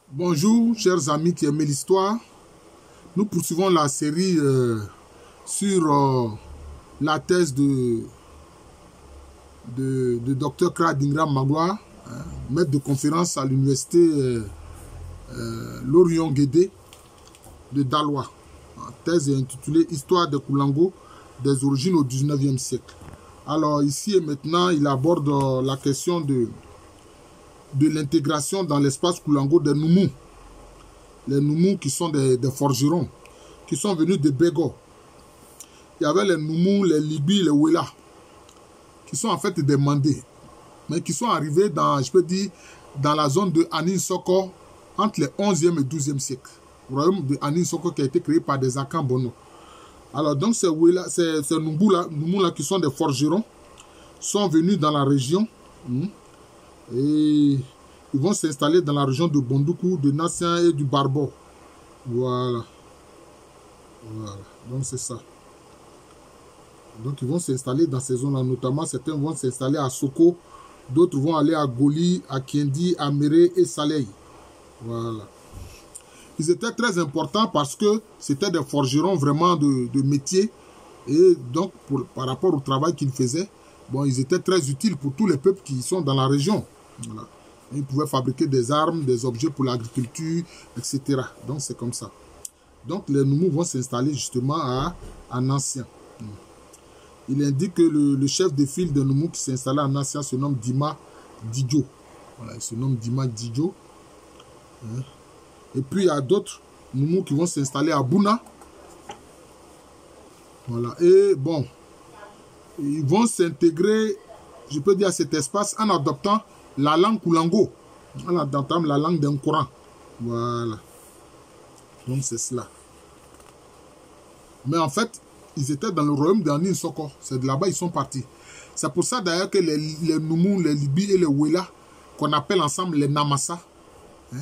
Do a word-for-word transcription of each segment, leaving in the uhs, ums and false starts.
Bonjour, chers amis qui aiment l'histoire. Nous poursuivons la série euh, sur euh, la thèse de, de, de Dr Kradingram Magloire, hein, maître de conférence à l'université euh, euh, Lorion Guédé de Daloa. La thèse est intitulée Histoire de Koulango des origines au dix-neuvième siècle. Alors ici et maintenant, il aborde euh, la question de de l'intégration dans l'espace Koulango des Noumous. Les Noumous qui sont des, des forgerons, qui sont venus de Bégo. Il y avait les Noumous, les Libis, les Wela, qui sont en fait des Mandés, mais qui sont arrivés dans, je peux dire, dans la zone de Anin Soko entre les onzième et douzième siècle. Le royaume de Anin Soko qui a été créé par des Akan Bono. Alors donc ces Wela, ces, ces Noumous-là, Noumous-là qui sont des forgerons, sont venus dans la région. Hmm, Et ils vont s'installer dans la région de Bondoukou, de Nassien et du Barbo. Voilà. Voilà. Donc c'est ça. Donc ils vont s'installer dans ces zones-là. Notamment, certains vont s'installer à Soko. D'autres vont aller à Goli, à Kiendi, à Méré et Salei. Voilà. Ils étaient très importants parce que c'était des forgerons vraiment de, de métier. Et donc, pour, par rapport au travail qu'ils faisaient, bon, ils étaient très utiles pour tous les peuples qui sont dans la région. Voilà. Ils pouvaient fabriquer des armes, des objets pour l'agriculture, et cetera. Donc, c'est comme ça. Donc, les Noumous vont s'installer justement à, à Nassien. Il indique que le, le chef de file de Noumous qui s'installait à Nassien se nomme Dima Didjo. Voilà, il se nomme Dima Didjo. Et puis, il y a d'autres Noumous qui vont s'installer à Bouna. Voilà. Et bon, ils vont s'intégrer, je peux dire, à cet espace en adoptant la langue Koulango, en adoptant la langue d'un Coran. Voilà. Donc c'est cela. Mais en fait, ils étaient dans le royaume d'Anin Soko. C'est de là-bas ils sont partis. C'est pour ça d'ailleurs que les, les Noumous, les Libis et les Wela, qu'on appelle ensemble les Namasa, hein,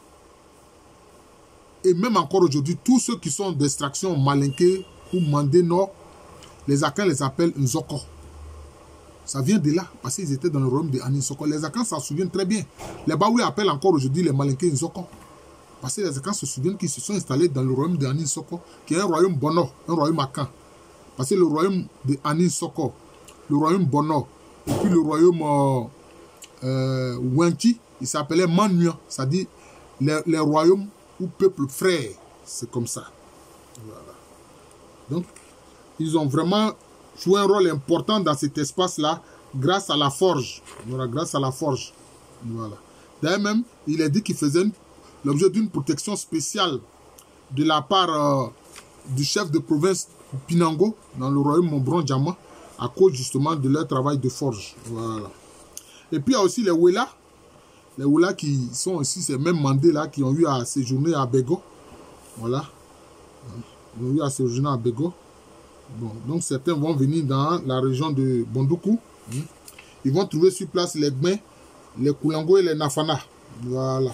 et même encore aujourd'hui, tous ceux qui sont d'extraction Malinké ou Mandé Nord, les Akans les appellent Nzoko. Ça vient de là, parce qu'ils étaient dans le royaume de Anin Soko. Les Akans s'en souviennent très bien. Les Baoui appellent encore aujourd'hui les Malinké Nzoko. Parce que les Akans se souviennent qu'ils se sont installés dans le royaume de Anin Soko, qui est un royaume Bono, un royaume Akan. Parce que le royaume de Anin Soko, le royaume Bono, et puis le royaume euh, euh, Wenki, il s'appelait Manuan, c'est-à-dire les, les royaumes ou peuples frères. C'est comme ça. Voilà. Donc, ils ont vraiment joué un rôle important dans cet espace-là, grâce à la forge. Voilà, grâce à la forge. Voilà. D'ailleurs même, il a dit qu'il faisait l'objet d'une protection spéciale de la part euh, du chef de province Pinango, dans le royaume Montbron-Diama, à cause justement de leur travail de forge. Voilà. Et puis il y a aussi les Wela. Les Wela qui sont aussi ces mêmes Mandés-là qui ont eu à séjourner à Bégo. Voilà. Ils ont eu à séjourner à Bégo. Bon, donc certains vont venir dans la région de Bondoukou. Ils vont trouver sur place les Gmé, les Koulango et les Nafana. Voilà.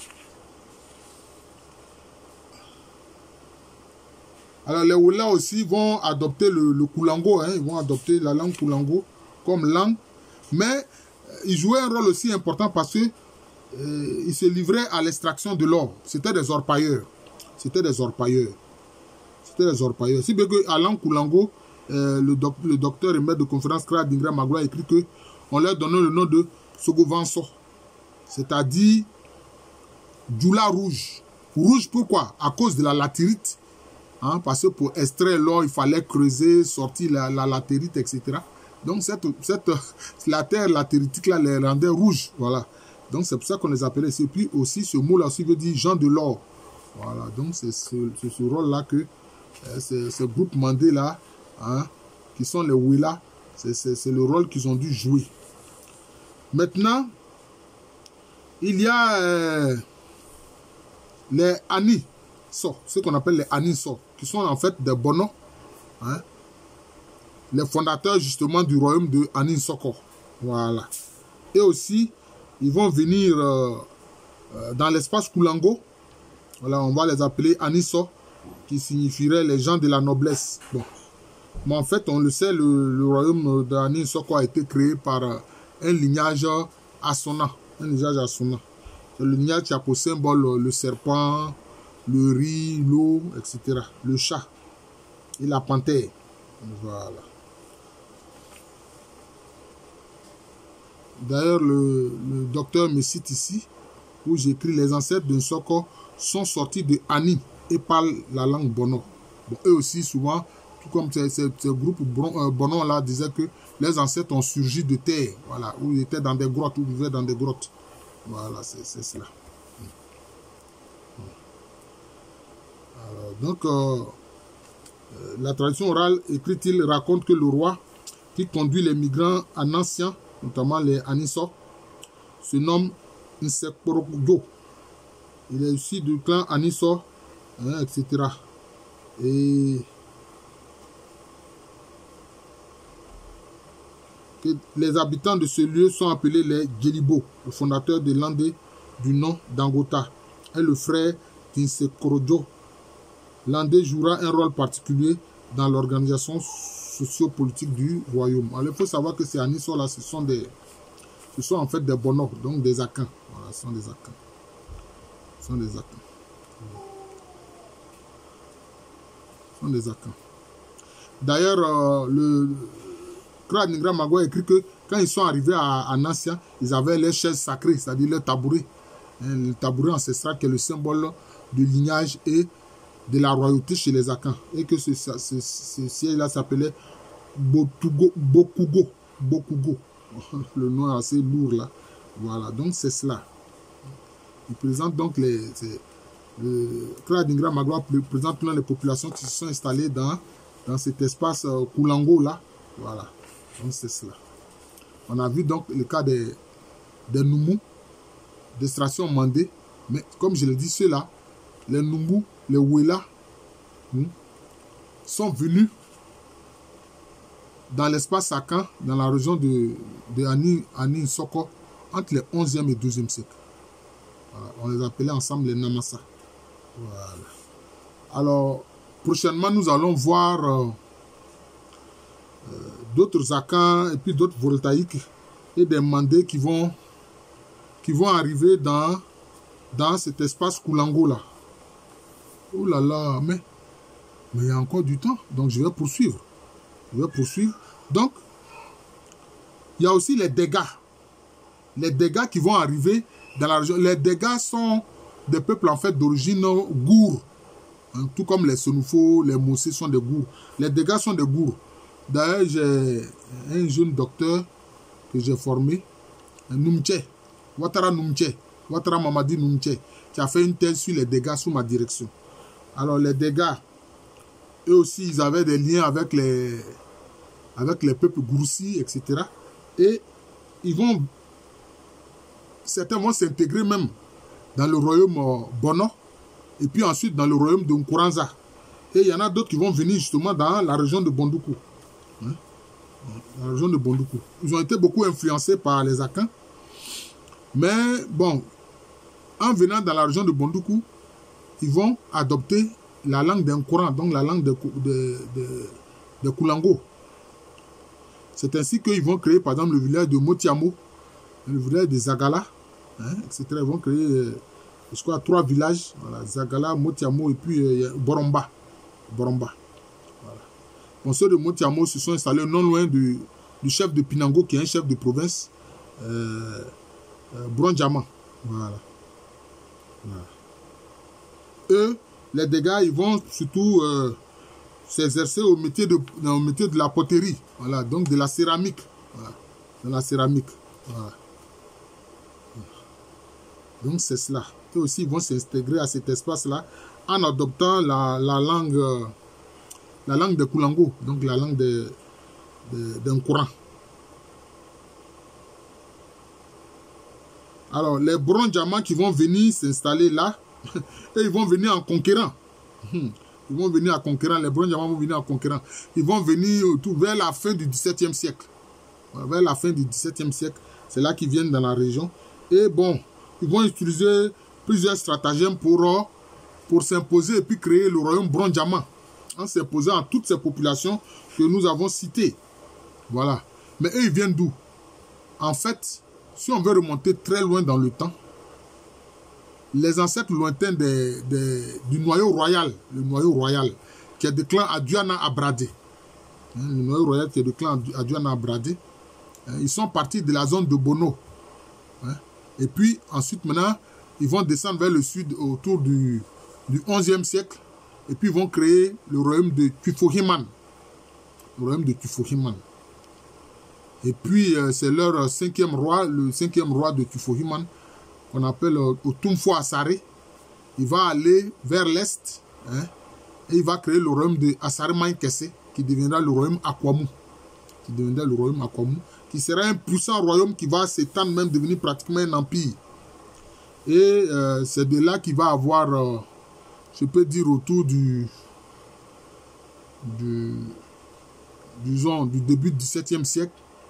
Alors les Wela aussi vont adopter le, le Koulango, hein, ils vont adopter la langue Koulango comme langue. Mais euh, ils jouaient un rôle aussi important parce que euh, ils se livraient à l'extraction de l'or. C'était des orpailleurs. C'était des orpailleurs. C'était des orpailleurs. Si bien que à langue Koulango, Euh, le, doc, le docteur et maître de conférence Kradingram Magloire a écrit que on leur donnait le nom de Sogovanso, c'est-à-dire Djoula rouge. Rouge pourquoi? À cause de la latérite, hein, parce que pour extraire l'or, il fallait creuser, sortir la, la latérite, et cetera. Donc cette, cette la terre latéritique là les rendait rouges, voilà. Donc c'est pour ça qu'on les appelait. Et puis aussi ce mot là aussi veut dire gens de l'or, voilà. Donc c'est ce, ce rôle là que euh, ce, ce groupe Mandé là, hein, qui sont les Wela, c'est le rôle qu'ils ont dû jouer. Maintenant, il y a euh, les Aniso, ce qu'on appelle les Aniso, qui sont en fait des Bono, hein, les fondateurs justement du royaume de Anin Soko. Voilà. Et aussi, ils vont venir euh, euh, dans l'espace Koulango. Voilà, on va les appeler Aniso, qui signifierait les gens de la noblesse. Bon. Mais en fait, on le sait, le, le royaume d'Anin Soko a été créé par un lignage Assona. Un lignage Assona. Le lignage qui a pour symbole le serpent, le riz, l'eau, et cetera. Le chat et la panthère. Voilà. D'ailleurs, le, le docteur me cite ici, où j'écris les ancêtres de Nsoko sont sortis de Ani et parlent la langue Bono. Bon, eux aussi, souvent, tout comme ces, ces, ces groupes euh, Bono là disaient que les ancêtres ont surgi de terre, voilà, où ils étaient dans des grottes, où ils vivaient dans des grottes. Voilà, c'est cela. Alors, donc, euh, euh, la tradition orale écrite-il raconte que le roi qui conduit les migrants en ancien, notamment les Aniso, se nomme Nsekporodo. Il est issu du clan Aniso, hein, et cetera. Et que les habitants de ce lieu sont appelés les Djelibo, le fondateur de l'Andé du nom d'Angota, et le frère d'Insekporodo. L'Andé jouera un rôle particulier dans l'organisation sociopolitique du royaume. Alors, il faut savoir que ces Aniso là, ce sont des, ce sont en fait des Bonos, donc des Akans. Voilà, ce sont des Akans. Ce sont des Akans. Ce sont des Akans. D'ailleurs, euh, le Kra Ningra Magua a écrit que quand ils sont arrivés à, à Nancia, ils avaient les chaises sacrées, c'est-à-dire le tabouret. Hein, le tabouret ancestral qui est le symbole du lignage et de la royauté chez les Akans. Et que ce, ce, ce, ce siège-là s'appelait Bokugo. Bokugo. Bokugo. Le nom est assez lourd là. Voilà, donc c'est cela. Il présente donc les... Le Kra Ningra Magua présente plein les populations qui se sont installées dans, dans cet espace euh, Koulango là. Voilà, donc c'est cela. On a vu donc le cas des, des Noumou, d'extraction mandée. Mais comme je l'ai dit, ceux-là, les Noumou, les Wela, hmm, sont venus dans l'espace Akan, dans la région de, de Ani, Ani Soko, entre les onzième et douzième siècle. Voilà, on les appelait ensemble les Namasa. Voilà. Alors, prochainement, nous allons voir euh, euh, d'autres Akans et puis d'autres voltaïques et des mandés qui vont, qui vont arriver dans, dans cet espace Koulango là. Oh là là, mais mais il y a encore du temps, donc je vais poursuivre. Je vais poursuivre. Donc, il y a aussi les dégâts. Les dégâts qui vont arriver dans la région. Les dégâts sont des peuples en fait d'origine gour. Hein, tout comme les Senufo, les Moussé sont des gours. Les dégâts sont des gours. D'ailleurs, j'ai un jeune docteur que j'ai formé, Noumtche, Ouattara Noumtche, Ouattara Mamadi Noumtche, qui a fait une thèse sur les dégâts sous ma direction. Alors les dégâts, eux aussi, ils avaient des liens avec les, avec les peuples Goursi, et cetera. Et ils vont, certains vont s'intégrer même dans le royaume Bono, et puis ensuite dans le royaume de Nkuranza. Et il y en a d'autres qui vont venir justement dans la région de Bondoukou. Hein? La région de Bondoukou. Ils ont été beaucoup influencés par les Akans. Mais bon, en venant dans la région de Bondoukou, ils vont adopter la langue d'un Coran, donc la langue de, de, de, de Koulango. C'est ainsi qu'ils vont créer par exemple le village de Motiamo, le village de Zagala, hein, et cetera. Ils vont créer, euh, je crois, trois villages, voilà, Zagala, Motiamo et puis euh, Boromba. Boromba. Voilà. Bon, ceux de Motiamo se sont installés non loin du, du chef de Pinango, qui est un chef de province, euh, euh, Bronjama. Voilà. Voilà. Eux, les dégâts, ils vont surtout euh, s'exercer au métier de, au métier de la poterie, voilà, donc de la céramique, voilà, de la céramique, voilà. Donc c'est cela. Eux aussi, ils vont s'intégrer à cet espace-là en adoptant la, la langue, euh, la langue de Koulango, donc la langue de, de, d'un Coran. Alors, les Bronjama qui vont venir s'installer là, et ils vont venir en conquérant. Ils vont venir en conquérant. Les Bronjama vont venir en conquérant. Ils vont venir tout vers la fin du dix-septième siècle. Vers la fin du dix-septième siècle, c'est là qu'ils viennent dans la région. Et bon, ils vont utiliser plusieurs stratagèmes pour, pour s'imposer et puis créer le royaume Bronjama, en s'imposant à toutes ces populations que nous avons citées. Voilà. Mais eux, ils viennent d'où? En fait, si on veut remonter très loin dans le temps, les ancêtres lointains des, des, du noyau royal, le noyau royal, qui est de clan Aduana Abradé. Hein, le noyau royal qui est de clan Aduana Abradé. Hein, ils sont partis de la zone de Bono. Hein, et puis, ensuite, maintenant, ils vont descendre vers le sud autour du, du onzième siècle. Et puis, ils vont créer le royaume de Tufohiman. Le royaume de Tufohiman. Et puis, euh, c'est leur cinquième roi, le cinquième roi de Tufohiman, qu'on appelle euh, Otumfo Asare. Il va aller vers l'est, hein, et il va créer le royaume de Asare Mainkese, qui deviendra le royaume Akwamu. Qui deviendra le royaume Akwamu, qui sera un puissant royaume qui va s'étendre, même devenir pratiquement un empire. Et euh, c'est de là qu'il va avoir, euh, je peux dire, autour du, du, disons, du début du dix-septième siècle,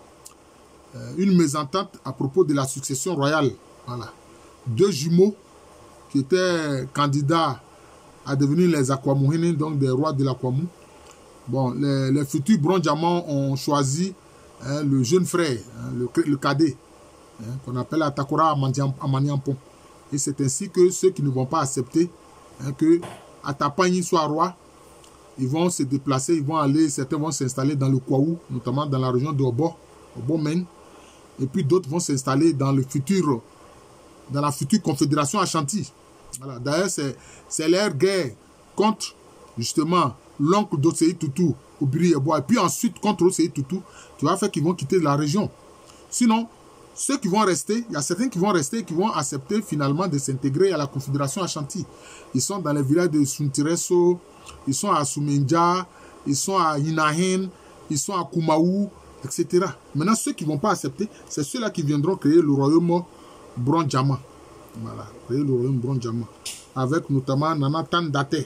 euh, une mésentente à propos de la succession royale. Voilà. Deux jumeaux qui étaient candidats à devenir les Akwamuhini, donc des rois de l'Akwamu. Bon, les, les futurs Brondiamants ont choisi hein, le jeune frère, hein, le, le cadet, hein, qu'on appelle Atakora Amaniampon. Et c'est ainsi que ceux qui ne vont pas accepter hein, que Atapagni soit roi, ils vont se déplacer, ils vont aller, certains vont s'installer dans le Kwaou, notamment dans la région de Obo, Obo-Men, et puis d'autres vont s'installer dans le futur, dans la future confédération Ashanti. Voilà. D'ailleurs, c'est leur guerre contre, justement, l'oncle d'Osei Tutu, Obiri Eboa, et puis ensuite contre Osei Tutu, qui va faire qu'ils vont quitter la région. Sinon, ceux qui vont rester, il y a certains qui vont rester et qui vont accepter finalement de s'intégrer à la confédération Ashanti. Ils sont dans les villages de Suntireso, ils sont à Sumenja, ils sont à Inahen, ils sont à Kumaou, et cetera. Maintenant, ceux qui ne vont pas accepter, c'est ceux-là qui viendront créer le royaume Brondiama. Voilà, créer le royaume Brondiama. Avec notamment Nana Tandate.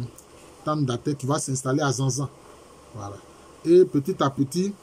Tandate qui va s'installer à Zanzan. Voilà. Et petit à petit,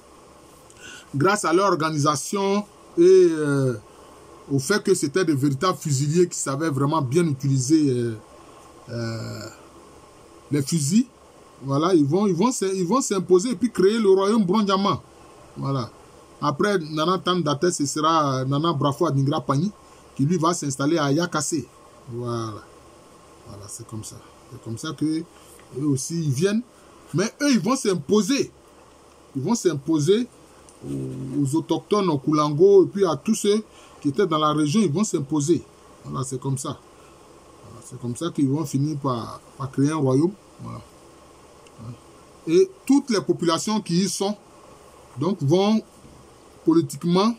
grâce à leur organisation et euh, au fait que c'était de véritables fusiliers qui savaient vraiment bien utiliser euh, euh, les fusils, voilà, ils vont ils vont ils vont s'imposer et puis créer le royaume Brondiama. Voilà. Après Nana Tandate, ce sera Nana Brafo Adingra Pani qui lui va s'installer à Yakase. Voilà. Voilà, c'est comme ça. C'est comme ça que eux aussi ils viennent. Mais eux, ils vont s'imposer. Ils vont s'imposer aux, aux autochtones, aux Koulango, et puis à tous ceux qui étaient dans la région, ils vont s'imposer. Voilà, c'est comme ça. Voilà, c'est comme ça qu'ils vont finir par, par créer un royaume. Voilà. Et toutes les populations qui y sont, donc, vont politiquement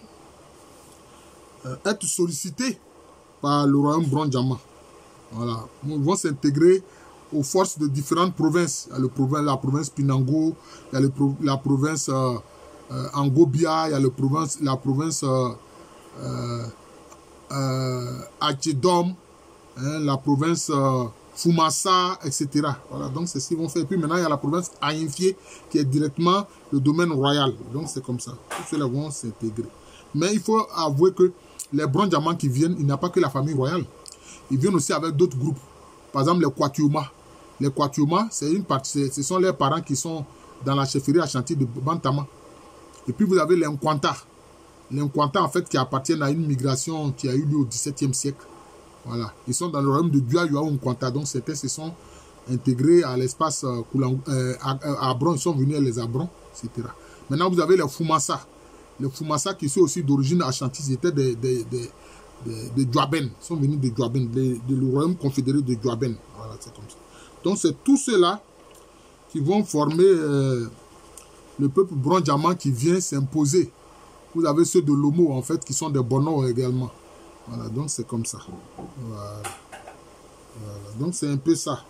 euh, être sollicitées par le royaume Brondiama. Voilà. Ils vont s'intégrer aux forces de différentes provinces. Il y a le province, la province Pinango, il y a le, la province euh, euh, Angobia, il y a le province, la province euh, euh, euh, Achédom, hein, la province euh, Fumassa, et cetera. Voilà, donc c'est ce qu'ils vont faire. Et puis maintenant, il y a la province Aïnfié qui est directement le domaine royal. Donc c'est comme ça. Tous ceux-là vont s'intégrer. Mais il faut avouer que les Brondiamants qui viennent, il n'y a pas que la famille royale. Ils viennent aussi avec d'autres groupes. Par exemple, les Kwatioma. Les Kwatioma, c'est une partie, ce sont les parents qui sont dans la chefferie Ashanti de Bantama. Et puis vous avez les Nkwanta. Les Nkwanta, en fait, qui appartiennent à une migration qui a eu lieu au dix-septième siècle. Voilà. Ils sont dans le royaume de Dua Nkwanta. Donc certains se sont intégrés à l'espace euh, euh, à Abron. Ils sont venus à les Abrons, et cetera. Maintenant, vous avez les Fumassa. Les Fumassa qui sont aussi d'origine Ashanti, c'était des, des, des, des, des Djuaben. Ils sont venus de Djuaben, du royaume confédéré de Djuaben. Voilà, c'est comme ça. Donc c'est tous ceux-là qui vont former euh, le peuple Brondiama qui vient s'imposer. Vous avez ceux de Lomo, en fait, qui sont des Bono également. Voilà, donc c'est comme ça. Voilà. Voilà. Donc c'est un peu ça.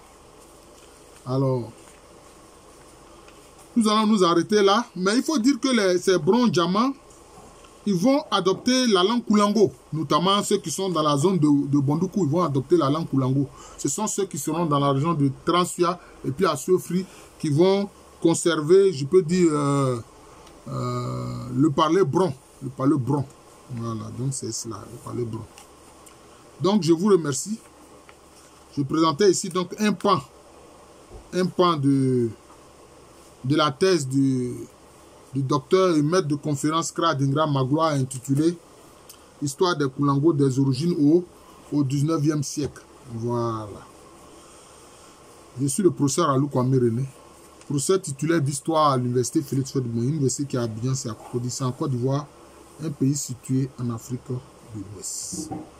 Alors, nous allons nous arrêter là. Mais il faut dire que les, ces Brondiama, ils vont adopter la langue Koulango. Notamment ceux qui sont dans la zone de, de Bondoukou, ils vont adopter la langue Koulango. Ce sont ceux qui seront dans la région de Transua et puis à Siofri qui vont conserver, je peux dire, euh, euh, le parler bron. Le parler bron. Voilà, donc c'est cela, le parler bron. Donc je vous remercie. Je présentais ici donc un pan, un pan de, de la thèse du, du docteur et maître de conférence Kra Adingra Magloire intitulé Histoire des Koulango des origines au au dix-neuvième siècle. Voilà. Je suis le professeur Alou Kwame René, professeur titulaire d'histoire à l'université Félix Faidherbe, une université qui a Abidjan, c'est à Cocody, c'est en Côte d'Ivoire, un pays situé en Afrique de l'Ouest.